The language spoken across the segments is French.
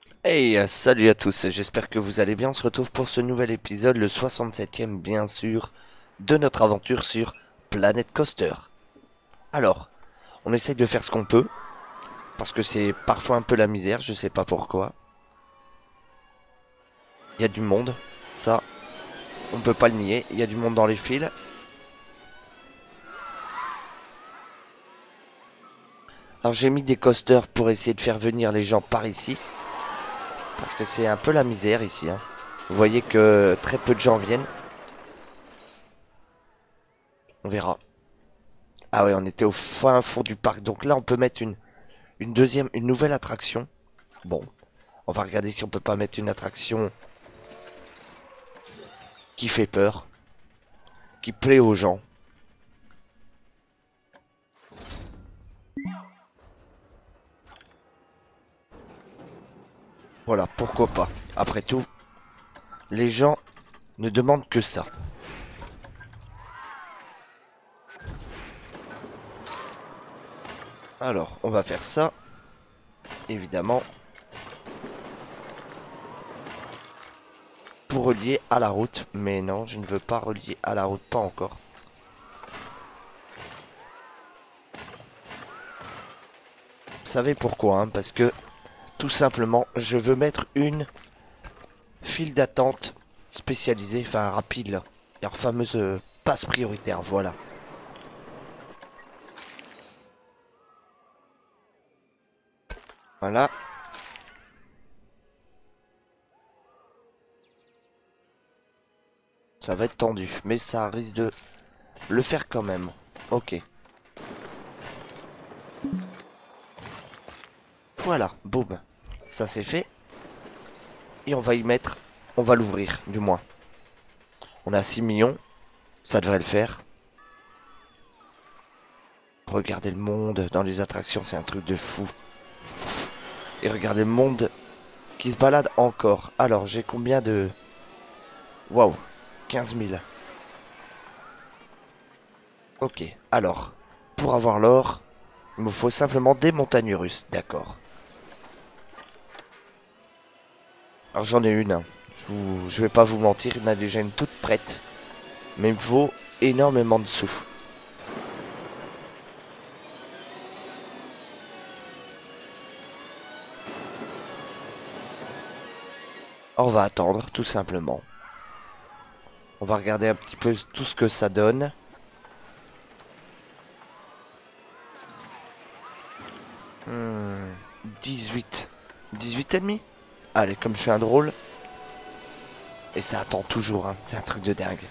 Hey, salut à tous, j'espère que vous allez bien. On se retrouve pour ce nouvel épisode, le 67e bien sûr, de notre aventure sur Planet Coaster. Alors, on essaye de faire ce qu'on peut, parce que c'est parfois un peu la misère, je sais pas pourquoi. Il y a du monde, ça, on peut pas le nier, il y a du monde dans les fils. Alors j'ai mis des coasters pour essayer de faire venir les gens par ici, parce que c'est un peu la misère ici, hein. Vous voyez que très peu de gens viennent, on verra. Ah ouais, on était au fin fond du parc, donc là on peut mettre une nouvelle attraction. Bon, on va regarder si on peut pas mettre une attraction qui fait peur, qui plaît aux gens. Voilà, pourquoi pas. Après tout, les gens ne demandent que ça. Alors, on va faire ça, évidemment, pour relier à la route. Mais non, je ne veux pas relier à la route, pas encore. Vous savez pourquoi, hein? Parce que, tout simplement, je veux mettre une file d'attente spécialisée, enfin rapide là. Leur fameuse passe prioritaire, voilà. Voilà. Ça va être tendu, mais ça risque de le faire quand même. Ok. Voilà, boum. Ça c'est fait. Et on va y mettre... On va l'ouvrir, du moins. On a 6 millions. Ça devrait le faire. Regardez le monde dans les attractions, c'est un truc de fou. Et regardez le monde qui se balade encore. Alors, j'ai combien de... Waouh, 15 000. Ok, alors, pour avoir l'or, il me faut simplement des montagnes russes. D'accord. Alors j'en ai une, hein. Je vais pas vous mentir, il y en a déjà une toute prête. Mais il me faut énormément de sous. On va attendre, tout simplement. On va regarder un petit peu tout ce que ça donne. Hmm, 18. 18 et demi. Allez, comme je suis un drôle. Et ça attend toujours, hein. C'est un truc de dingue.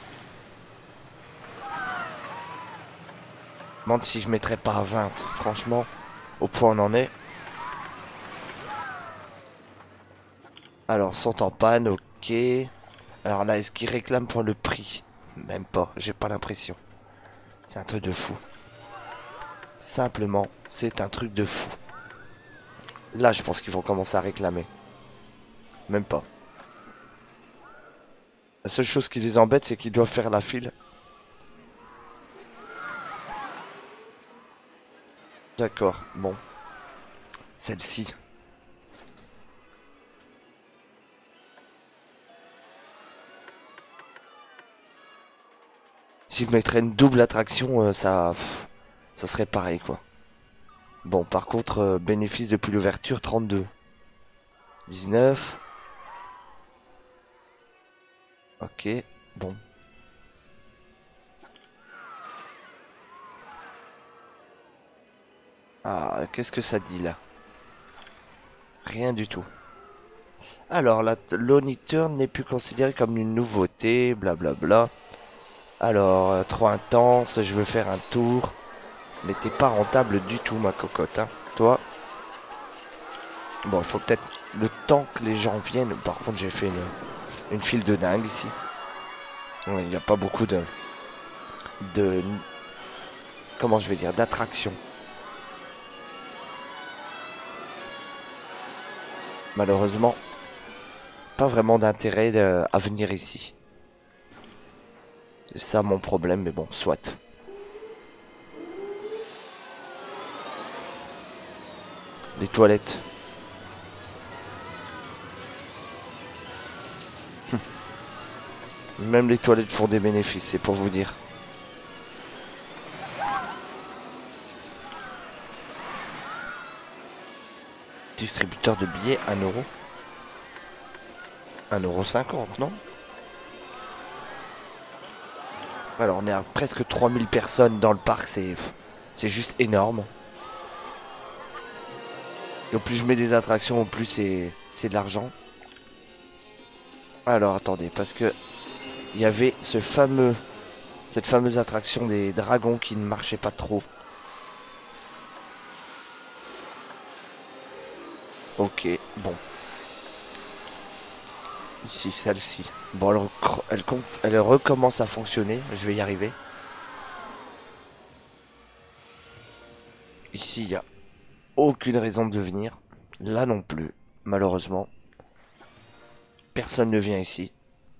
Je me demande si je mettrais pas à 20. Franchement, au point on en est. Alors, sont en panne, ok. Alors là, est-ce qu'ils réclament pour le prix? Même pas, j'ai pas l'impression. C'est un truc de fou. Simplement, c'est un truc de fou. Là, je pense qu'ils vont commencer à réclamer. Même pas. La seule chose qui les embête, c'est qu'ils doivent faire la file. D'accord, bon. Celle-ci. Si je mettrais une double attraction, ça serait pareil, quoi. Bon, par contre, bénéfice depuis l'ouverture, 32. 19. Ok, bon. Ah, qu'est-ce que ça dit, là? Rien du tout. Alors, la Lonely Turn n'est plus considérée comme une nouveauté, blablabla. Alors, trop intense, je veux faire un tour. Mais t'es pas rentable du tout, ma cocotte, hein. Toi, bon, il faut peut-être le temps que les gens viennent. Par contre, j'ai fait une file de dingue ici. Il n'y a pas beaucoup de... Comment je vais dire? D'attraction. Malheureusement, pas vraiment d'intérêt à venir ici. C'est ça mon problème, mais bon, soit. Les toilettes. Même les toilettes font des bénéfices, c'est pour vous dire. Distributeur de billets, 1 €. 1,50 €, non? Alors on est à presque 3000 personnes dans le parc, c'est juste énorme. Et au plus je mets des attractions, au plus c'est de l'argent. Alors attendez, parce que il y avait cette fameuse attraction des dragons qui ne marchait pas trop. Ok, bon. Ici, celle-ci. Bon, elle recommence à fonctionner. Je vais y arriver. Ici, il n'y a aucune raison de venir. Là non plus, malheureusement. Personne ne vient ici.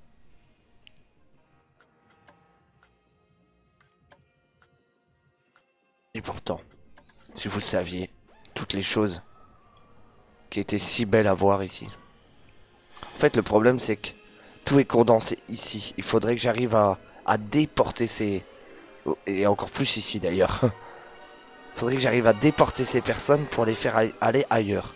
Et pourtant, si vous le saviez, toutes les choses qui étaient si belles à voir ici. En fait, le problème, c'est que tout est condensé ici. Il faudrait que j'arrive à déporter ces... Et encore plus ici, d'ailleurs. Il faudrait que j'arrive à déporter ces personnes pour les faire aller ailleurs.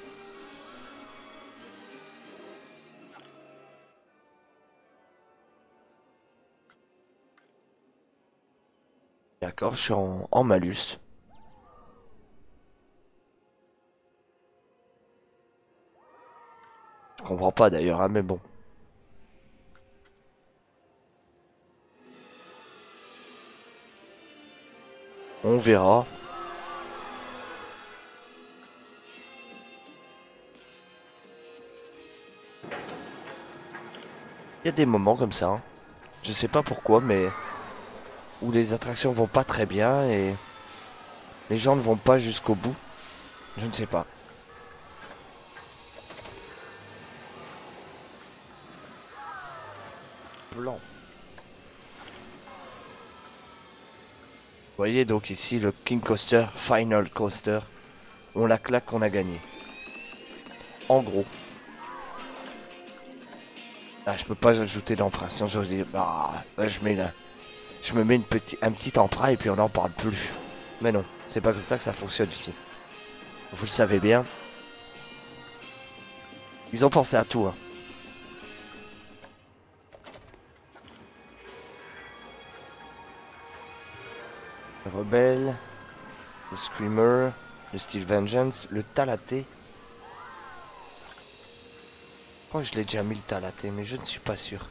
D'accord, je suis en malus. Je comprends pas d'ailleurs, hein, mais bon. On verra. Il y a des moments comme ça, hein. Je sais pas pourquoi, mais où les attractions vont pas très bien et les gens ne vont pas jusqu'au bout. Je ne sais pas. Plan. Vous voyez donc ici le King Coaster, Final Coaster. On la claque, on a gagné. En gros. Ah, je peux pas ajouter d'emprunt. Sinon je dis, bah, je mets là. Je me mets un petit emprunt et puis on n'en parle plus. Mais non, c'est pas comme ça que ça fonctionne ici. Vous le savez bien. Ils ont pensé à tout, hein. Le Rebelle, le Screamer, le Steel Vengeance, le Talaté. Je crois que je l'ai déjà mis le Talaté, mais je ne suis pas sûr.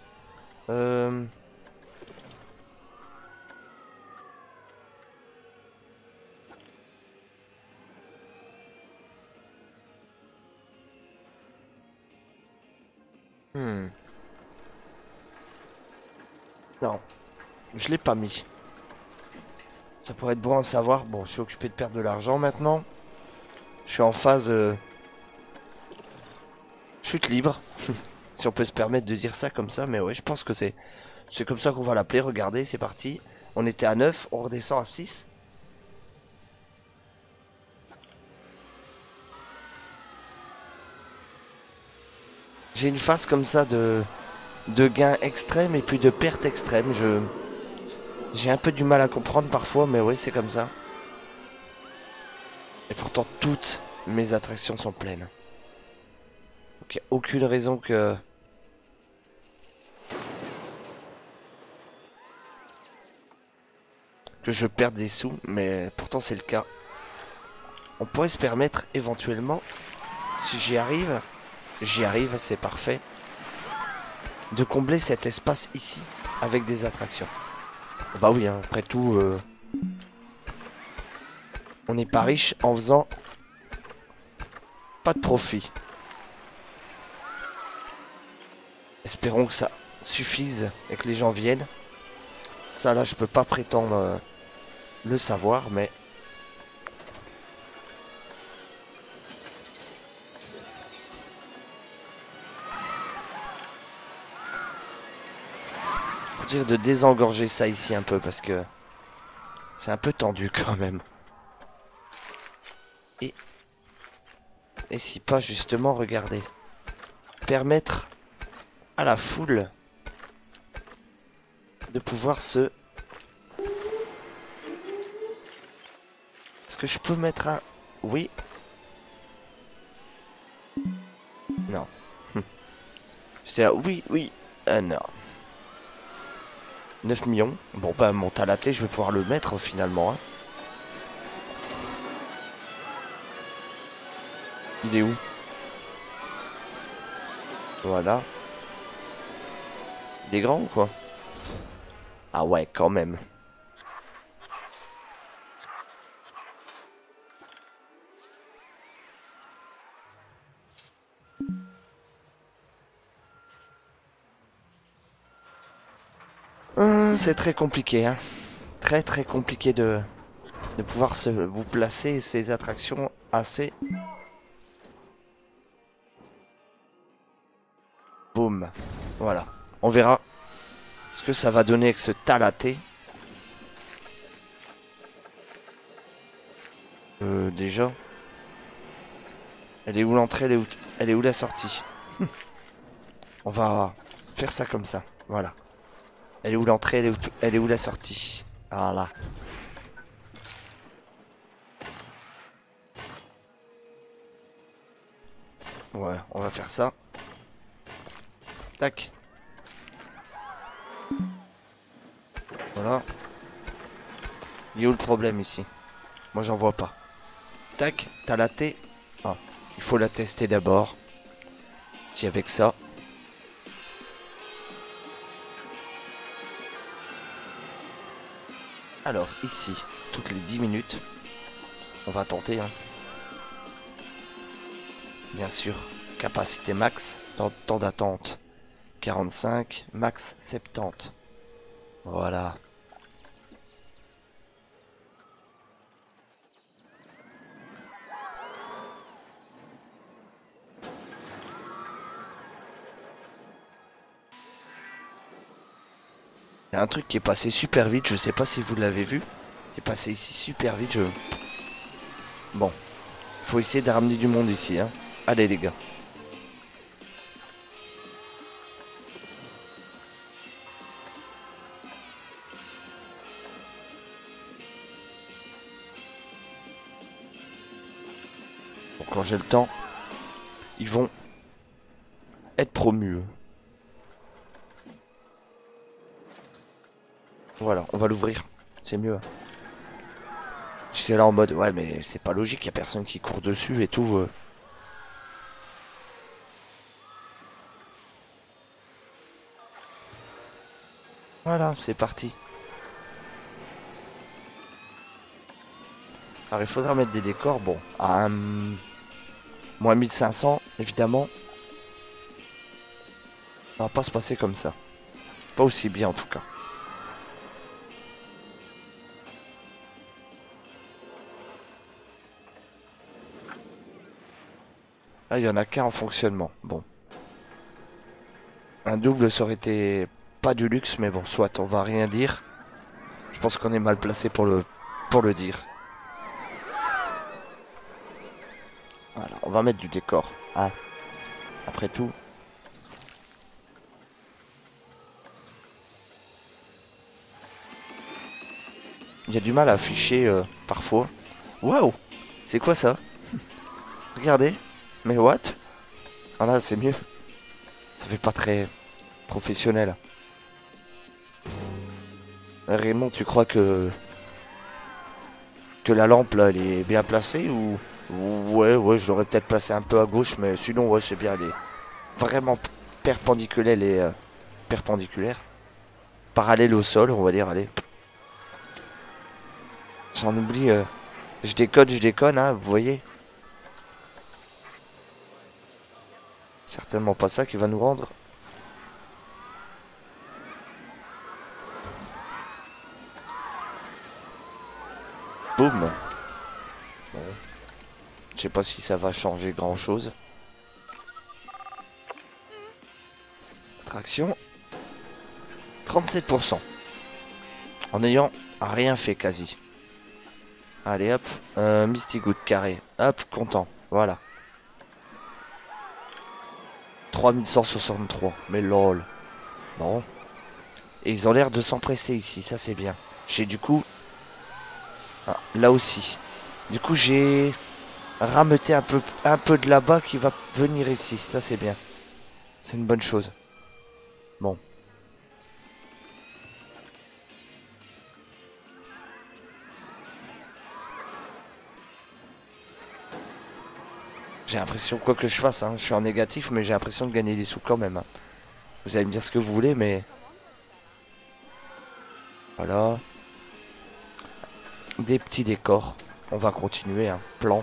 Non, je l'ai pas mis. Ça pourrait être bon à savoir. Bon, je suis occupé de perdre de l'argent maintenant. Je suis en phase chute libre. Si on peut se permettre de dire ça comme ça, mais ouais, je pense que c'est comme ça qu'on va l'appeler. Regardez, c'est parti. On était à 9, on redescend à 6. J'ai une phase comme ça de gain extrême et puis de perte extrême. J'ai un peu du mal à comprendre parfois, mais oui, c'est comme ça. Et pourtant, toutes mes attractions sont pleines. Donc, il n'y a aucune raison que je perde des sous, mais pourtant c'est le cas. On pourrait se permettre éventuellement, si j'y arrive, c'est parfait, de combler cet espace ici avec des attractions. Bah oui, hein, après tout, on n'est pas riche en faisant pas de profit. Espérons que ça suffise et que les gens viennent. Ça là, je peux pas prétendre le savoir, mais... Faut dire de désengorger ça ici un peu parce que c'est un peu tendu quand même. Et si pas justement, regardez, permettre à la foule de pouvoir se... Est-ce que je peux mettre un... Oui. Non. J'étais là, oui, oui. Non. 9 millions. Bon, bah, mon talaté, je vais pouvoir le mettre finalement. Hein. Il est où? Voilà. Il est grand ou quoi? Ah ouais, quand même. C'est très compliqué, hein. Très très compliqué de pouvoir vous placer ces attractions assez... Boum. Voilà. On verra ce que ça va donner avec ce talaté. Déjà. Elle est où l'entrée? Elle est où la sortie? On va faire ça comme ça. Voilà. Elle est où l'entrée? Elle est où la sortie? Voilà. Ouais, on va faire ça. Tac. Voilà. Il est où le problème ici? Moi j'en vois pas. Tac, t'as la T. Ah, il faut la tester d'abord. Si avec ça. Alors ici, toutes les 10 minutes. On va tenter. Hein. Bien sûr. Capacité max. Temps d'attente. 45. Max 70. Voilà. Il y a un truc qui est passé super vite, je sais pas si vous l'avez vu. Il est passé ici super vite, Bon, faut essayer de ramener du monde ici, hein. Allez les gars. Bon, quand j'ai le temps, ils vont être promus. Voilà, on va l'ouvrir. C'est mieux. J'étais là en mode, ouais, mais c'est pas logique, y a personne qui court dessus et tout. Voilà, c'est parti. Alors, il faudra mettre des décors, bon, à moins 1500, évidemment. Ça va pas se passer comme ça. Pas aussi bien, en tout cas. Là, il y en a qu'un en fonctionnement. Bon. Un double, ça aurait été pas du luxe, mais bon, soit, on va rien dire. Je pense qu'on est mal placé pour le dire. Voilà, on va mettre du décor. Ah, après tout. Il y a du mal à afficher parfois. Waouh! C'est quoi ça? Regardez. Mais what? Ah là, c'est mieux. Ça fait pas très professionnel. Raymond, tu crois que la lampe là, elle est bien placée ou ouais, ouais, je l'aurais peut-être placée un peu à gauche, mais sinon ouais, c'est bien, elle est vraiment perpendiculaire, elle est perpendiculaire, parallèle au sol, on va dire, allez. J'en oublie, je déconne, hein, vous voyez. Certainement pas ça qui va nous rendre. Boum. Bon. Je sais pas si ça va changer grand chose. Traction. 37%. En ayant rien fait quasi. Allez hop. Misty Good carré. Hop, content. Voilà. 3163. Mais lol. Bon. Et ils ont l'air de s'empresser ici, ça c'est bien. J'ai du coup... Ah, là aussi. Du coup j'ai rameuté un peu de là-bas qui va venir ici, ça c'est bien. C'est une bonne chose. Bon. J'ai l'impression, quoi que je fasse, hein, je suis en négatif, mais j'ai l'impression de gagner des sous quand même. Hein. Vous allez me dire ce que vous voulez, mais... Voilà. Des petits décors. On va continuer, hein. Plan.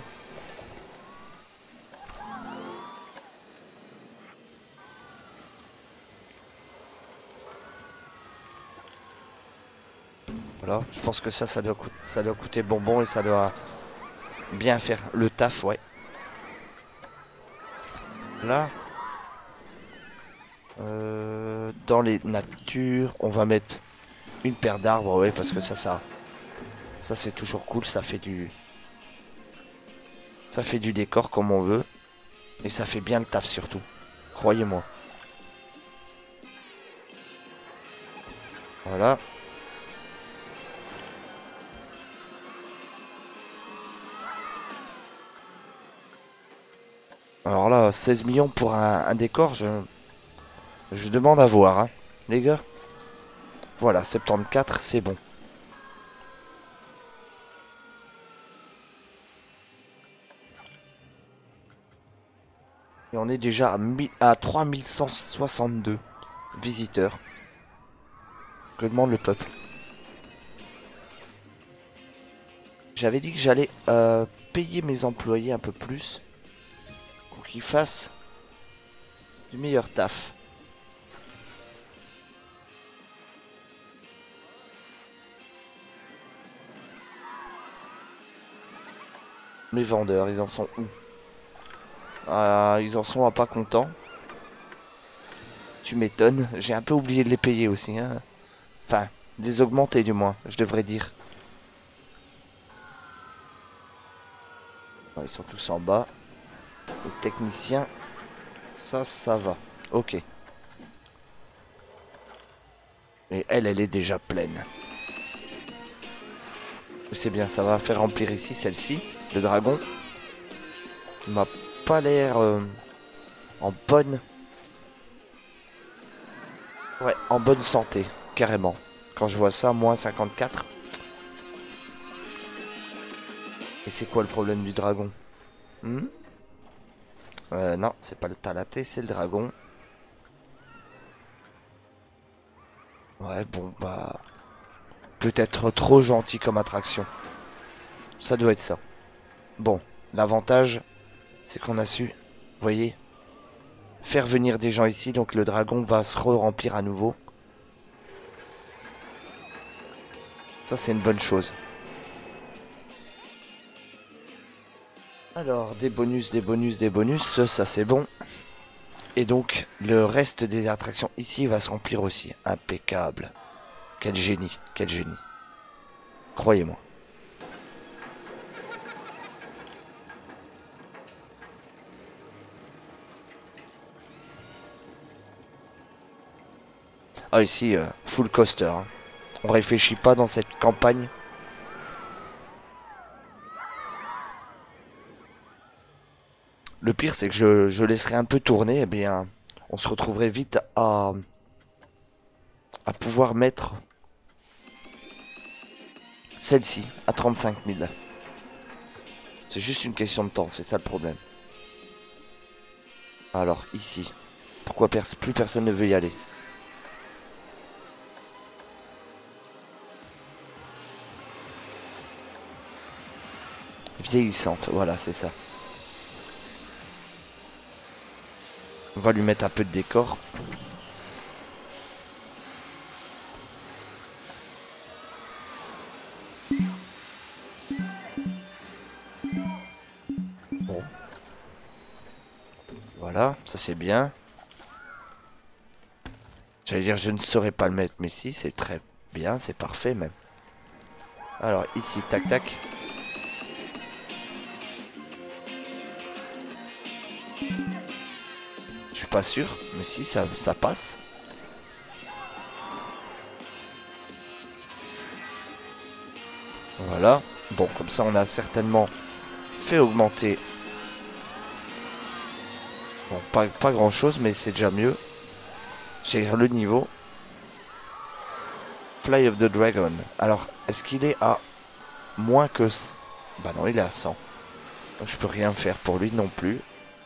Voilà, je pense que ça doit coûter bonbon et ça doit bien faire le taf, ouais. Là, dans les natures, on va mettre une paire d'arbres, ouais, parce que ça c'est toujours cool, ça fait du décor comme on veut, et ça fait bien le taf surtout, croyez-moi. Voilà. Alors là, 16 millions pour un décor, je demande à voir, hein, les gars. Voilà, 74, c'est bon. Et on est déjà à 3162 visiteurs. Que demande le peuple? J'avais dit que j'allais payer mes employés un peu plus pour qu'ils fassent du meilleur taf. Mes vendeurs, ils en sont où? Ils en sont à pas contents. Tu m'étonnes. J'ai un peu oublié de les payer aussi. Hein. Enfin, des augmentés du moins, je devrais dire. Bon, ils sont tous en bas. Les techniciens, ça va. Ok. Et elle est déjà pleine. C'est bien, ça va faire remplir ici celle-ci. Le dragon. Il m'a pas l'air en bonne... Ouais, en bonne santé, carrément. Quand je vois ça, moins 54. Et c'est quoi le problème du dragon? Non, c'est pas le Talaté, c'est le dragon. Ouais, bon, bah... Peut-être trop gentil comme attraction. Ça doit être ça. Bon, l'avantage, c'est qu'on a su, vous voyez, faire venir des gens ici, donc le dragon va se re-remplir à nouveau. Ça, c'est une bonne chose. Alors, des bonus, des bonus, des bonus, ça c'est bon. Et donc, le reste des attractions ici va se remplir aussi. Impeccable. Quel génie, quel génie. Croyez-moi. Ah, ici, full coaster. Hein. On réfléchit pas dans cette campagne. Le pire, c'est que je laisserai un peu tourner. Eh bien, on se retrouverait vite à pouvoir mettre celle-ci à 35 000. C'est juste une question de temps, c'est ça le problème. Alors, ici. Pourquoi plus personne ne veut y aller? Vieillissante, voilà, c'est ça. On va lui mettre un peu de décor. Bon. Voilà, ça c'est bien. J'allais dire je ne saurais pas le mettre, mais si, c'est très bien, c'est parfait même. Alors ici, tac tac. Je suis pas sûr, mais si, ça passe. Voilà. Bon, comme ça, on a certainement fait augmenter. Bon, pas grand chose, mais c'est déjà mieux. J'ai le niveau. Fly of the Dragon. Alors, est-ce qu'il est à moins que... Bah non, il est à 100. Donc je peux rien faire pour lui non plus.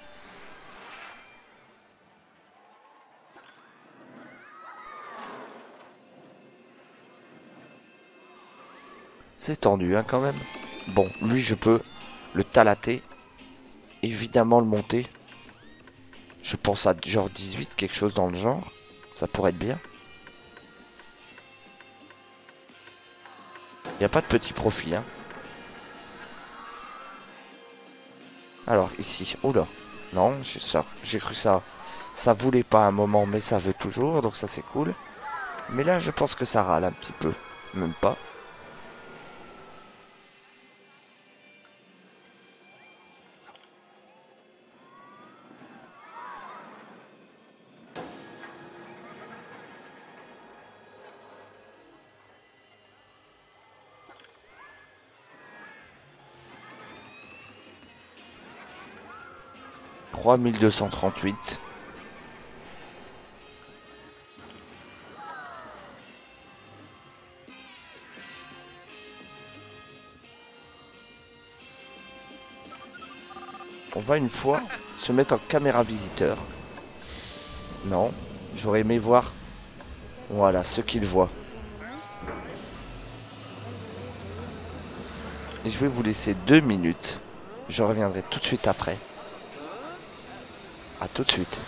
C'est tendu, hein, quand même. Bon, lui, je peux le talater. Évidemment, le monter. Je pense à genre 18, quelque chose dans le genre. Ça pourrait être bien. Il n'y a pas de petit profit, hein. Alors, ici. Oula. Non, j'ai cru ça. Ça voulait pas à un moment, mais ça veut toujours. Donc ça, c'est cool. Mais là, je pense que ça râle un petit peu. Même pas. « 3238. » On va une fois se mettre en caméra visiteur. Non, j'aurais aimé voir. Voilà, ce qu'il voit. Et je vais vous laisser 2 minutes. Je reviendrai tout de suite après. À tout de suite.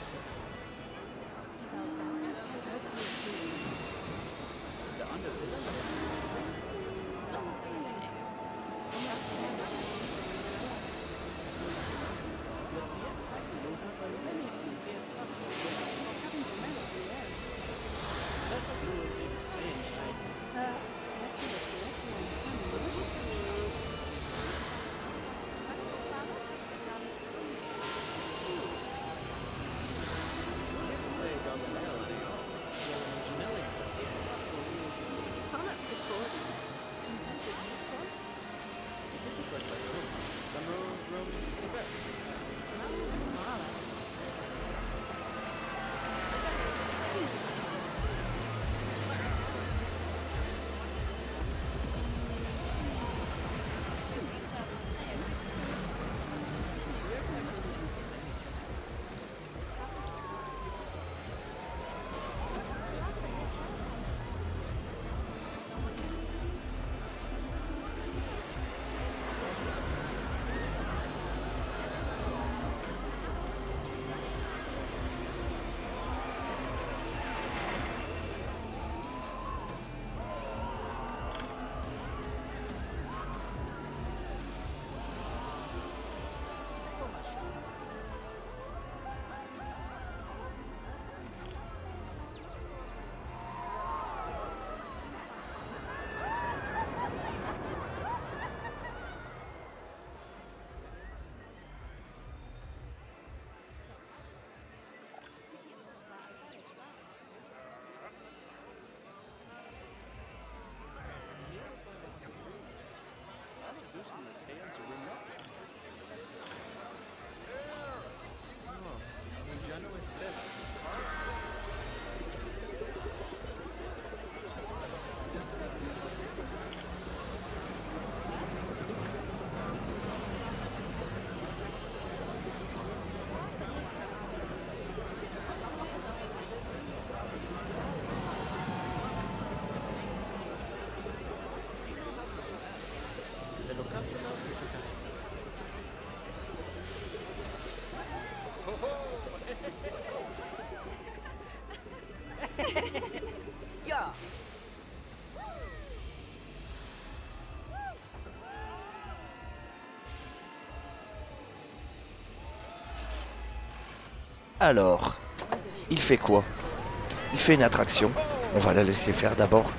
Alors, il fait quoi? Il fait une attraction. On va la laisser faire d'abord.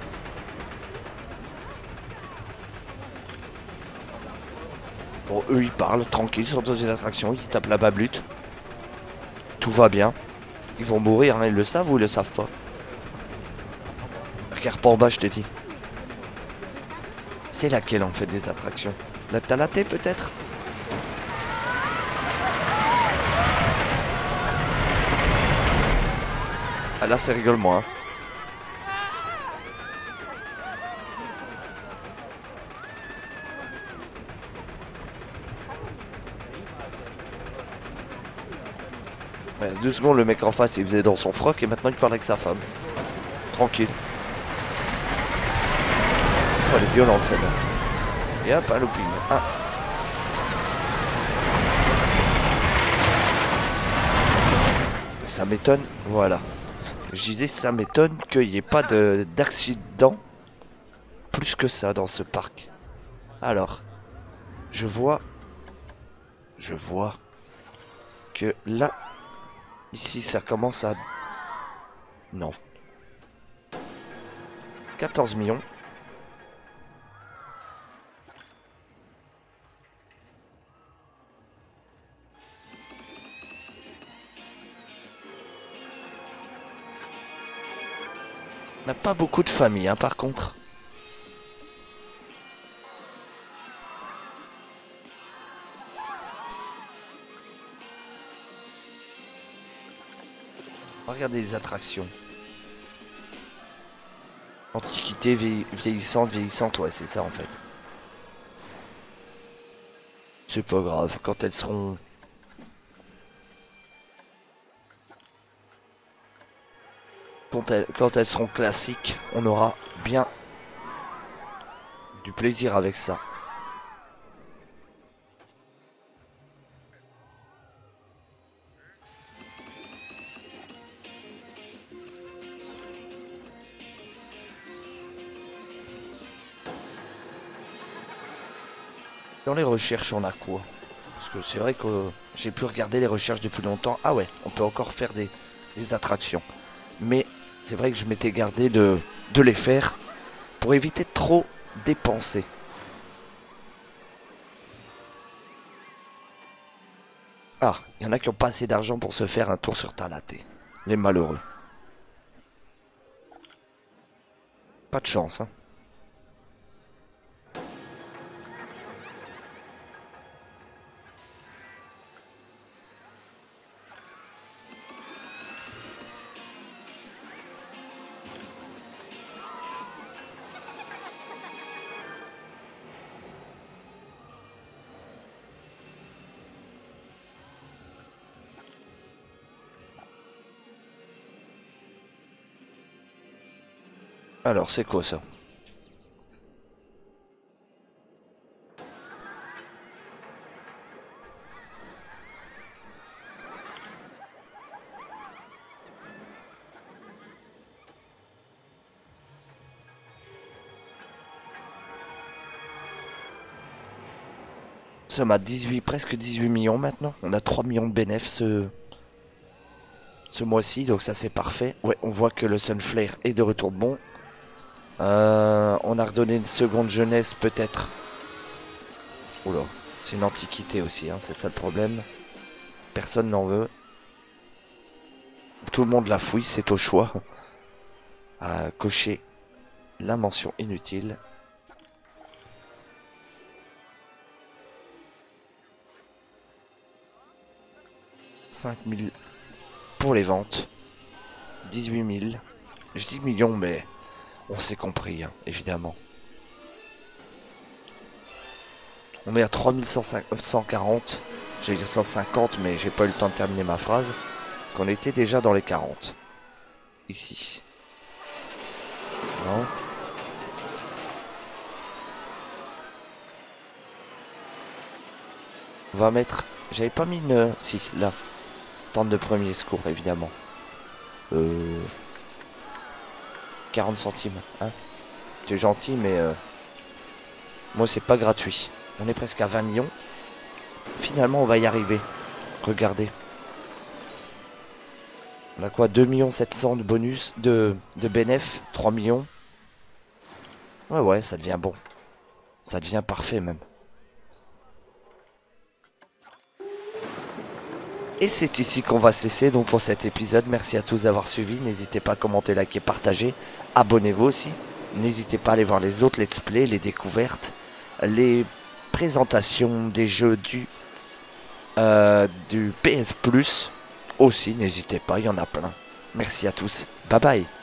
Bon, eux, ils parlent, tranquille, ils sont dans une attraction, ils tapent la bablute. Tout va bien. Ils vont mourir, hein, ils le savent ou ils le savent pas? Regarde pas en bas, je t'ai dit. C'est laquelle en fait des attractions? La Talatée peut-être? Ah là c'est rigole moi. Ouais, 2 secondes le mec en face il faisait dans son froc et maintenant il parle avec sa femme. Tranquille. Oh elle est violente celle-là. Et hop un looping. Ah. Ça m'étonne, voilà. Je disais ça m'étonne qu'il n'y ait pas d'accident plus que ça dans ce parc. Alors, je vois que là, ici ça commence à... Non. 14 millions. On n'a pas beaucoup de familles, hein, par contre. Regardez les attractions. Antiquité vieillissante, ouais, c'est ça en fait. C'est pas grave, quand elles seront... Quand elles seront classiques, on aura bien du plaisir avec ça. Dans les recherches, on a quoi? Parce que c'est vrai que j'ai pu regarder les recherches depuis longtemps. Ah ouais, on peut encore faire des attractions. Mais c'est vrai que je m'étais gardé de les faire pour éviter de trop dépenser. Ah, il y en a qui ont pas assez d'argent pour se faire un tour sur Talatée. Les malheureux. Pas de chance, hein. Alors, c'est quoi ça? Nous sommes à 18, presque 18 millions maintenant. On a 3 millions de bénéfices ce mois-ci, donc ça c'est parfait. Ouais, on voit que le Sunflare est de retour bon. On a redonné une seconde jeunesse peut-être. Oula, c'est une antiquité aussi, hein, c'est ça le problème. Personne n'en veut. Tout le monde la fouille, c'est au choix. À cocher la mention inutile. 5 000 pour les ventes. 18 000. Je dis millions, mais on s'est compris, hein, évidemment. On est à 3140. J'ai dit 150, mais j'ai pas eu le temps de terminer ma phrase. Qu'on était déjà dans les 40. Ici. Non. On va mettre... J'avais pas mis une... Si, là. Tente de premier secours, évidemment. 40 centimes, hein. C'est gentil, mais... moi, c'est pas gratuit. On est presque à 20 millions. Finalement, on va y arriver. Regardez. On a quoi? 2 700 000 de bonus, de bénéf, 3 millions. Ouais, ça devient bon. Ça devient parfait, même. Et c'est ici qu'on va se laisser donc pour cet épisode. Merci à tous d'avoir suivi. N'hésitez pas à commenter, liker, partager. Abonnez-vous aussi. N'hésitez pas à aller voir les autres let's play, les découvertes, les présentations des jeux du PS Plus aussi, n'hésitez pas, il y en a plein. Merci à tous, bye bye.